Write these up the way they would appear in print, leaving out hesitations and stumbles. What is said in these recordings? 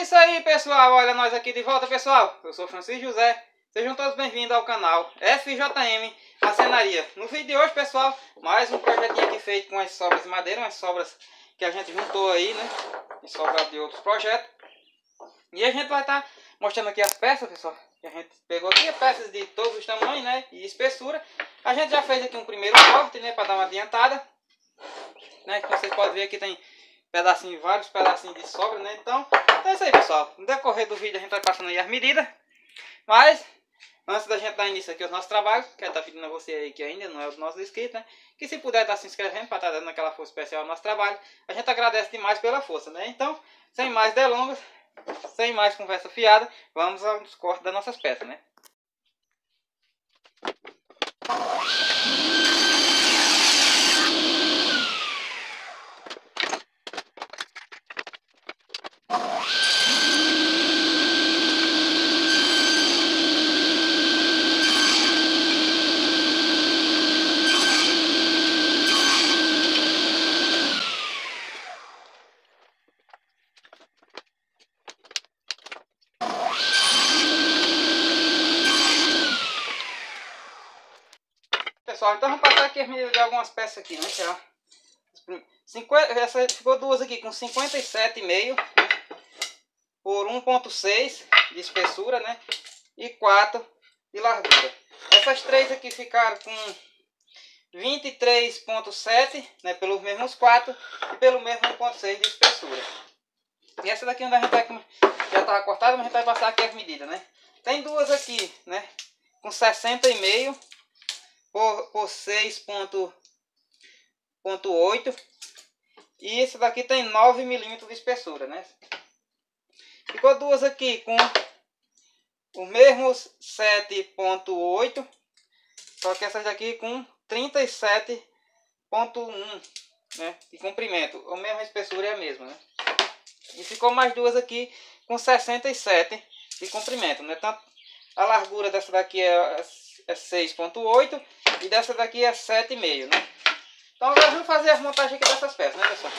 isso aí, pessoal, olha nós aqui de volta, pessoal. Eu sou Francisco José, sejam todos bem-vindos ao canal FJM Marcenaria. No vídeo de hoje, pessoal, mais um projetinho aqui feito com as sobras de madeira, umas sobras que a gente juntou aí, né, e sobra de outros projetos. E a gente vai estar mostrando aqui as peças, pessoal, que a gente pegou aqui, peças de todos os tamanhos, né, e espessura. A gente já fez aqui um primeiro corte, né, para dar uma adiantada, né, que vocês podem ver aqui tem pedacinho, vários pedacinhos de sobra, né? Então é isso aí, pessoal. No decorrer do vídeo a gente vai passando aí as medidas. Mas antes da gente dar início aqui aos nossos trabalhos, quero estar pedindo a você aí que ainda não é o nosso inscrito, né? Que se puder estar se inscrevendo para estar dando aquela força especial ao nosso trabalho, a gente agradece demais pela força, né? Então, sem mais delongas, sem mais conversa fiada, vamos aos cortes das nossas peças, né? Pessoal, então vamos passar aqui as medidas de algumas peças aqui, né? Essa ficou duas aqui com 57,5 por 1,6 de espessura, né? E 4 de largura. Essas três aqui ficaram com 23,7, né? Pelos mesmos 4 e pelo mesmo 1,6 de espessura. E essa daqui onde a gente vai, já estava cortada, mas a gente vai passar aqui as medidas, né? Tem duas aqui, né? Com 60,5 por 6,8. E esse daqui tem 9 milímetros de espessura, né? Ficou duas aqui com o mesmo 7,8, só que essas daqui com 37,1, né, de comprimento. A mesma espessura é a mesma, né? E ficou mais duas aqui com 67 de comprimento, né? Tanto a largura dessa daqui é 6,8 e dessa daqui é 7,5, né? Então agora vamos fazer as montagens aqui dessas peças, né, pessoal?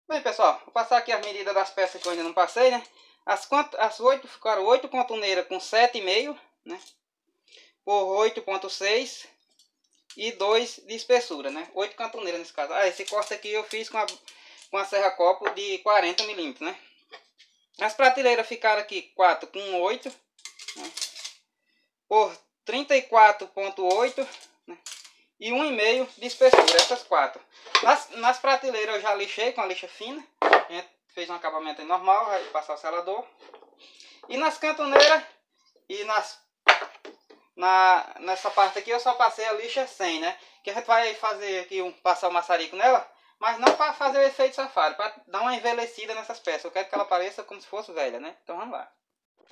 Bem, pessoal, vou passar aqui as medidas das peças que eu ainda não passei, né? As 8 ficaram 8 cantoneiras com 7,5, né? Por 8,6 e 2 de espessura, né? 8 cantoneiras nesse caso. Ah, esse corte aqui eu fiz com a serra copo de 40 milímetros, né? As prateleiras ficaram aqui 4 com 8, né? Por 34,8, né? E 1,5 de espessura, essas 4. Nas prateleiras eu já lixei com a lixa fina. A gente fez um acabamento normal, vai passar o selador. E nas cantoneiras e nessa parte aqui eu só passei a lixa 100, né? Que a gente vai fazer aqui passar o maçarico nela, mas não para fazer o efeito safari, para dar uma envelhecida nessas peças. Eu quero que ela pareça como se fosse velha, né? Então vamos lá.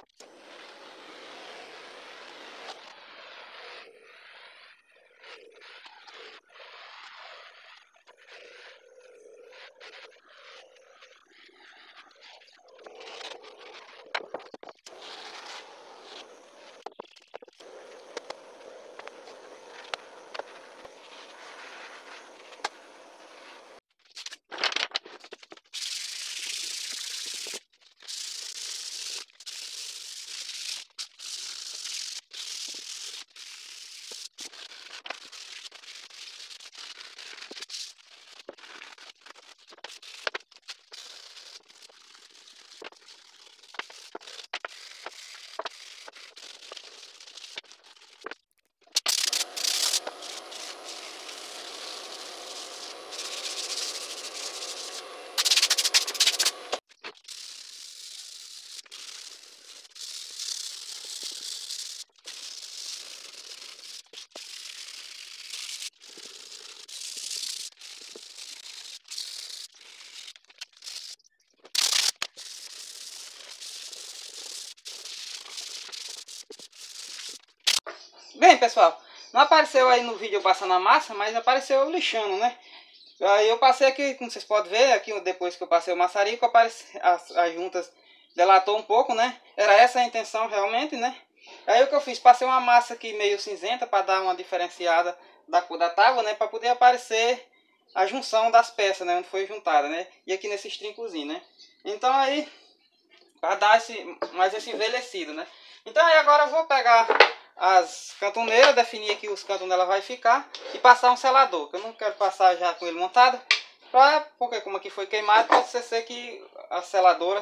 Bem, pessoal, não apareceu aí no vídeo passando a massa, mas apareceu eu lixando, né? Aí eu passei aqui, como vocês podem ver, aqui depois que eu passei o maçarico, as juntas delatou um pouco, né? Era essa a intenção realmente, né? Aí o que eu fiz, passei uma massa aqui meio cinzenta para dar uma diferenciada da cor da tábua, né? Para poder aparecer a junção das peças, né? Onde foi juntada, né? E aqui nesses trincozinhos, né? Então aí, para dar mais esse envelhecido, né? Então aí agora eu vou pegar as cantoneiras, definir aqui os cantos onde ela vai ficar e passar um selador, que eu não quero passar já com ele montado, porque como aqui foi queimado, pode ser que a seladora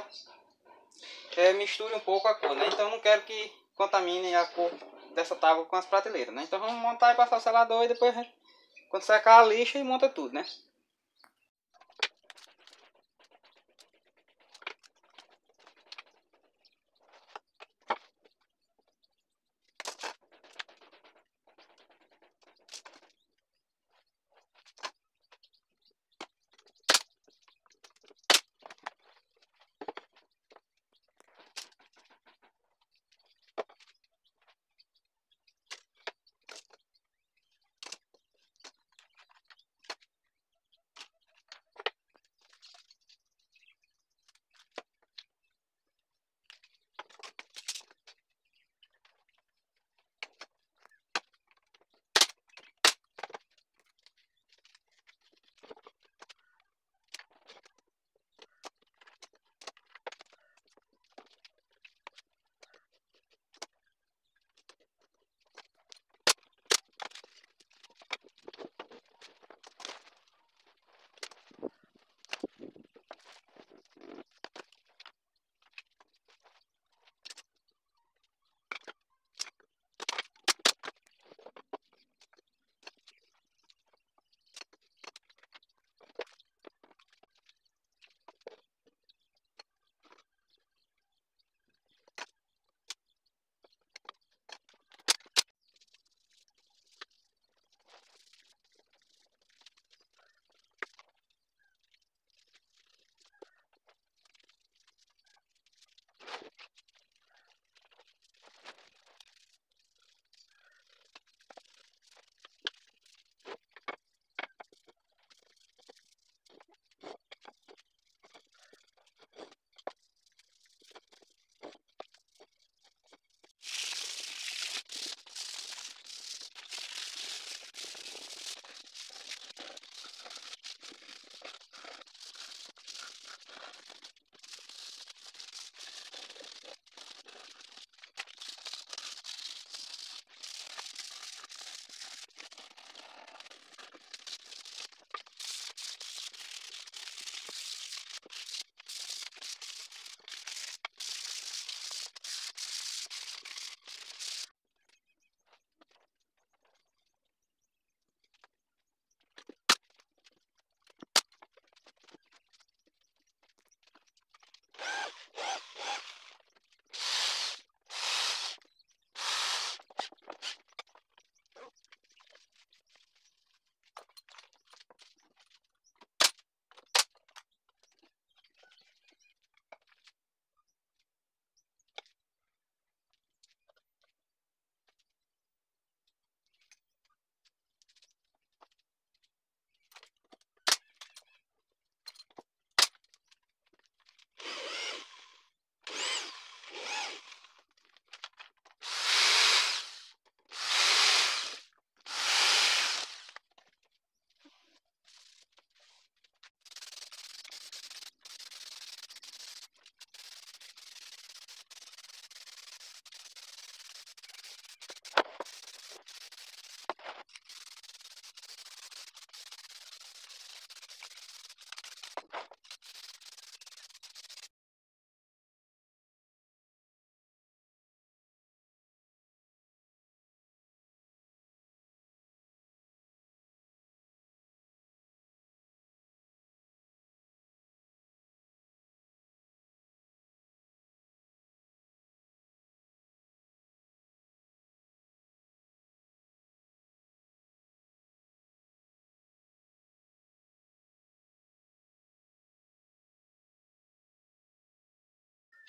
misture um pouco a cor, né? Então eu não quero que contamine a cor dessa tábua com as prateleiras, né? Então vamos montar e passar o selador e depois, quando secar, a lixa e monta tudo, né?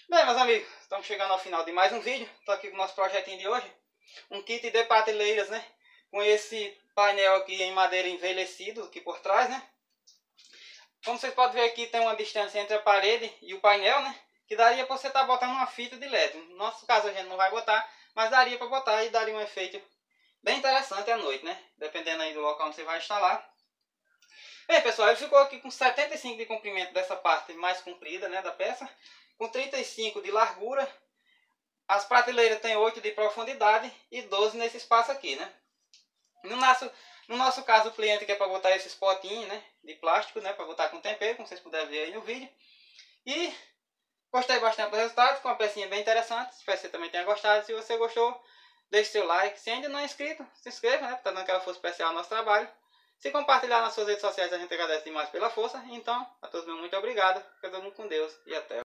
Bem, meus amigos, estamos chegando ao final de mais um vídeo. Estou aqui com o nosso projetinho de hoje. Um kit de prateleiras, né? Com esse painel aqui em madeira envelhecido aqui por trás, né? Como vocês podem ver aqui, tem uma distância entre a parede e o painel, né? Que daria para você estar botando uma fita de LED. No nosso caso a gente não vai botar, mas daria para botar e daria um efeito bem interessante à noite, né? Dependendo aí do local onde você vai instalar. Bem, pessoal, ele ficou aqui com 75 de comprimento dessa parte mais comprida, né, da peça. Com 35 de largura. As prateleiras têm 8 de profundidade e 12 nesse espaço aqui, né? No nosso caso, o cliente quer para botar esses potinhos, né, de plástico, né, para botar com tempero, como vocês puderem ver aí no vídeo. E gostei bastante do resultado, ficou uma pecinha bem interessante. Espero que você também tenha gostado. Se você gostou, deixe seu like. Se ainda não é inscrito, se inscreva, né, para estar dando aquela força especial ao nosso trabalho. Se compartilhar nas suas redes sociais, a gente agradece demais pela força. Então, a todos muito obrigado. Fica todo mundo com Deus e até.